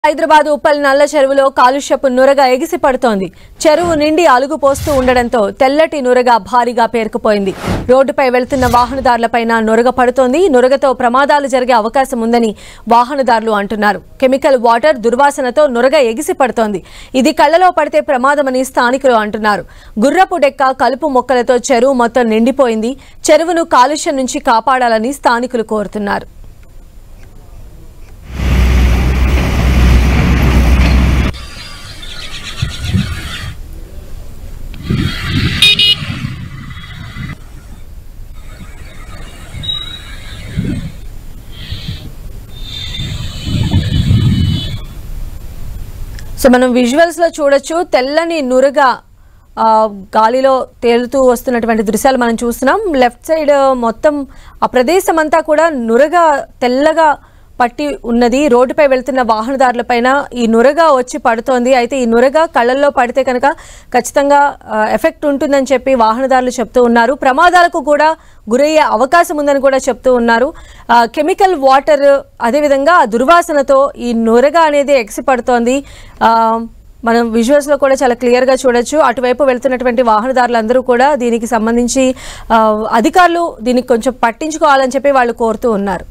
హైదరాబాద్ ఉప్పల్ నల్ల చెరువులో కాలుష్యపు నురగ ఎగిసి పడుతోంది. చెరువు నిండి అలుగు పోస్తూ ఉండడంతో తెల్లటి నురగ భారీగా పేరుకుపోయింది. రోడ్డుపై వెళ్తున్న వాహనదారులపైన నురగ పడుతోంది. నురగతో ప్రమాదాలు జరిగే అవకాశం ఉందని వాహనదారులు అంటున్నారు. కెమికల్ వాటర్ దుర్వాసనతో నురగ ఎగిసి పడుతోంది. ఇది కళ్లలో పడితే ప్రమాదమని స్థానికులు అంటున్నారు. గుర్రపు డెక్క కలుపు మొక్కలతో చెరువు మొత్తం నిండిపోయింది. చెరువును కాలుష్యం నుంచి కాపాడాలని స్థానికులు కోరుతున్నారు. సో మనం విజువల్స్ లో చూడొచ్చు, తెల్లని నురగ గాలిలో తేలుతూ వస్తున్నటువంటి దృశ్యాలు మనం చూస్తున్నాం. లెఫ్ట్ సైడ్ మొత్తం ఆ ప్రదేశం అంతా కూడా నురగ తెల్లగా పట్టి ఉన్నది. రోడ్డుపై వెళ్తున్న వాహనదారులపైన ఈ నురగ వచ్చి పడుతోంది. అయితే ఈ నురగ కళ్ళల్లో పడితే కనుక ఖచ్చితంగా ఎఫెక్ట్ ఉంటుందని చెప్పి వాహనదారులు చెప్తూ ఉన్నారు. ప్రమాదాలకు కూడా గురయ్యే అవకాశం ఉందని కూడా చెప్తూ ఉన్నారు. కెమికల్ వాటర్ అదేవిధంగా దుర్వాసనతో ఈ నురగ అనేది ఎగిసి పడుతోంది. మనం విజువల్స్ లో కూడా చాలా క్లియర్ గా చూడొచ్చు. అటువైపు వెళ్తున్నటువంటి వాహనదారులందరూ కూడా దీనికి సంబంధించి అధికారులు దీనికి కొంచెం పట్టించుకోవాలని చెప్పి వాళ్ళు కోరుతూ ఉన్నారు.